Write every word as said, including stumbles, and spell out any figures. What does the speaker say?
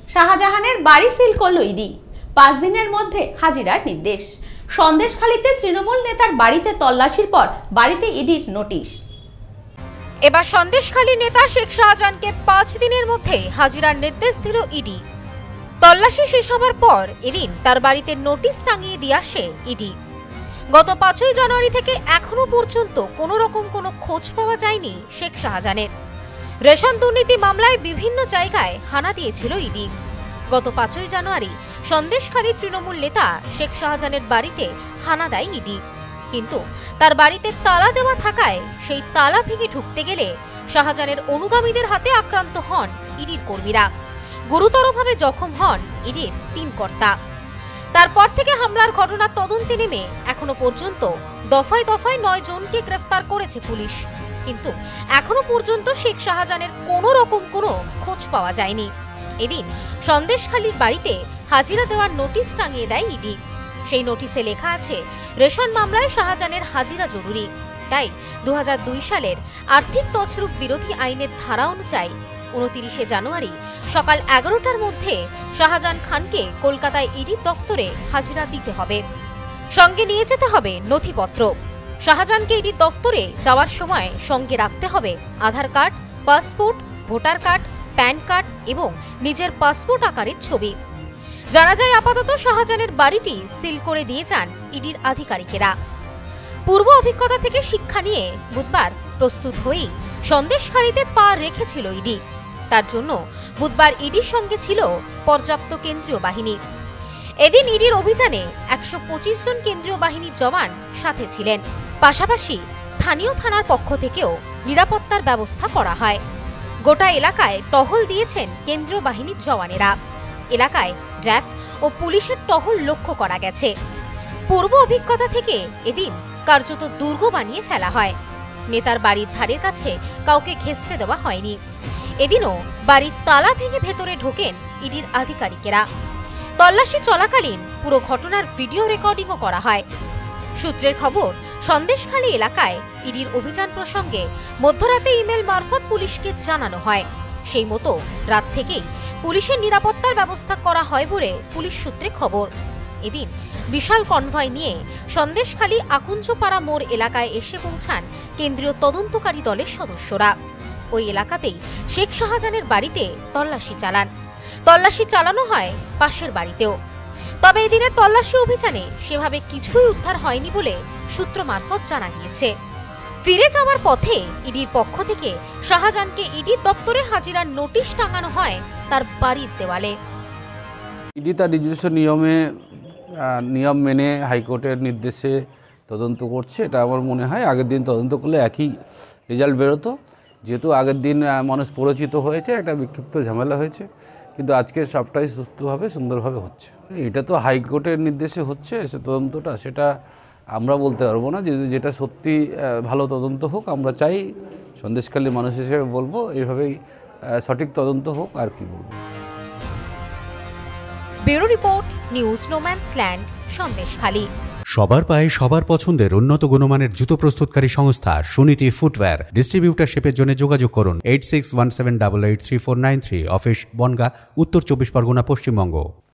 শাহজাহানের বাড়ি সিল করল ইডি। পাঁচ দিনের মধ্যে হাজিরার নির্দেশ। সন্দেশখালীতে তৃণমূল নেতার বাড়িতে তল্লাশির পর বাড়িতে ইডির নোটিশ। এবার সন্দেশখালী নেতা শেখ শাহজাহানকে পাঁচ দিনের মধ্যে হাজিরার নির্দেশ দিল ইডি। তল্লাশি শেষ হবার পর এদিন তার বাড়িতে নোটিশ টাঙিয়ে দিয়ে আসে ইডি। গত পাঁচই জানুয়ারি থেকে এখনো পর্যন্ত কোনো রকম কোনো খোঁজ পাওয়া যায়নি শেখ শাহজাহানের। রেশন দুর্নীতি মামলায় বিভিন্ন জায়গায় হানা দিয়েছিল ইডি। গত পাঁচই জানুয়ারি সন্দেশখালী তৃণমূল নেতা শেখ শাহজাহানের বাড়িতে হানা দেয় ইডি, কিন্তু তার বাড়িতে তালা দেওয়া থাকায় সেই তালা ভেঙে ঢুকতে গেলে শাহজাহানের অনুগামীদের হাতে আক্রান্ত হন ইডির কর্মীরা। গুরুতরভাবে জখম হন ইডির তিন কর্তা। তারপর থেকে হামলার ঘটনার তদন্তে নেমে এখনো পর্যন্ত দফায় দফায় নয় জনকে গ্রেফতার করেছে পুলিশ, কিন্তু এখনো পর্যন্ত শেখ শাহজাহানের কোনো রকম কোনো খোঁজ পাওয়া যায়নি। এদিন সন্দেশখালীর বাড়িতে হাজিরা দেওয়ার নোটিশ টাঙিয়ে দেয় ইডি। সেই নোটিশে লেখা আছে, রেশন মামলায় শাহজাহানের হাজিরা জরুরি। তাই দু হাজার দুই সালের আর্থিক তছরূপ বিরোধী আইনের ধারা অনুযায়ী উনত্রিশে জানুয়ারি সকাল এগারোটার মধ্যে শাহজাহান খানকে কলকাতায় ইডি দফতরে হাজিরা দিতে হবে। সঙ্গে নিয়ে যেতে হবে নথিপত্র। শাহজাহানকে ইডি দফতরে যাওয়ার সময় সঙ্গে রাখতে হবে Aadhaar card, passport, voter card, PAN card এবং নিজের পাসপোর্ট আকারের ছবি। জানা যায় আপাতত শাহজাহানের বাড়িটি সিল করে দিয়ে যান ইডির আধিকারিকেরা। পূর্ব অভিজ্ঞতা থেকে শিক্ষা নিয়ে বুধবার প্রস্তুত হয়েই সন্দেশখালীতে পা রেখেছিল ইডি। তার জন্য বুধবার ইডির সঙ্গে ছিল পর্যাপ্ত কেন্দ্রীয় বাহিনী। এদিন ইডির অভিযানে একশো পঁচিশ জন কেন্দ্রীয় বাহিনীর জওয়ান সাথে ছিলেন। পাশাপাশি স্থানীয় থানার পক্ষ থেকেও নিরাপত্তার ব্যবস্থা করা হয়। গোটা এলাকায় টহল দিয়েছেন কেন্দ্রীয় বাহিনীর জওয়ানেরা। এলাকায় র্যাফ ও পুলিশের টহল লক্ষ্য করা গেছে। পূর্ব অভিজ্ঞতা থেকে এদিন কার্যত দুর্গ বানিয়ে ফেলা হয়। নেতার বাড়ির ধারের কাছে কাউকে ঘেঁষতে দেওয়া হয়নি। এদিনও বাড়ির তালা ভেঙে ভেতরে ঢোকেন ইডির আধিকারিকেরা। তল্লাশি চলাকালীন পুরো ঘটনার ভিডিও রেকর্ডিংও করা হয়। সূত্রের খবর, সন্দেশখালী এলাকায় ইডির অভিযান প্রসঙ্গে মধ্যরাতে ইমেল মারফত পুলিশকে জানানো হয়। সেই মতো রাত থেকেই পুলিশের নিরাপত্তার ব্যবস্থা করা হয় বলে পুলিশ সূত্রে খবর। এদিন বিশাল কনভয় নিয়ে সন্দেশখালী আকুঞ্জপাড়া মোড় এলাকায় এসে পৌঁছান কেন্দ্রীয় তদন্তকারী দলের সদস্যরা। ওই এলাকাতেই শেখ শাহজাহানের বাড়িতে তল্লাশি চালান। তল্লাশি চালানো হয় পাশের বাড়িতেও। তবে এদিনের তল্লাশি অভিযানে সেভাবে কিছুই উদ্ধার হয়নি বলে সূত্র মারফত জানা গিয়েছে। ফিরে যাওয়ার পথে ইডির পক্ষ থেকে শাহজাহানকে ইডির দপ্তরে হাজিরার নোটিশ টাঙানো হয় তার বাড়ির দেওয়ালে। ইডি তার নিজস্ব নিয়মে নিয়ম মেনে হাইকোর্টের নির্দেশে তদন্ত করছে। এটা আমার মনে হয় আগের দিন তদন্ত করলে একই রেজাল্ট বেরোতো। যেহেতু আগের দিন মানুষ পরিচিত হয়েছে, একটা বিক্ষিপ্ত ঝামেলা হয়েছে, কিন্তু আজকে সবটাই সুস্থভাবে সুন্দরভাবে হচ্ছে। এটা তো হাইকোর্টের নির্দেশে হচ্ছে সে তদন্তটা, সেটা আমরা বলতে পারবো না। যে যেটা সত্যি ভালো তদন্ত হোক, আমরা চাই সন্দেশখালী মানুষ হিসেবে বলবো এইভাবেই সঠিক তদন্ত হোক, আর কি বলবো। Bureau report, news no man's land, Sandeshkhali. সবার পায়ে সবার পছন্দের উন্নত গুণমানের জুতো প্রস্তুতকারী সংস্থা সুনীতি ফুটওয়্যার। ডিস্ট্রিবিউটারশিপের জন্য যোগাযোগ করুন eight six one seven double eight three four nine three. Office Bongaon, উত্তর চব্বিশ পরগনা, পশ্চিমবঙ্গ।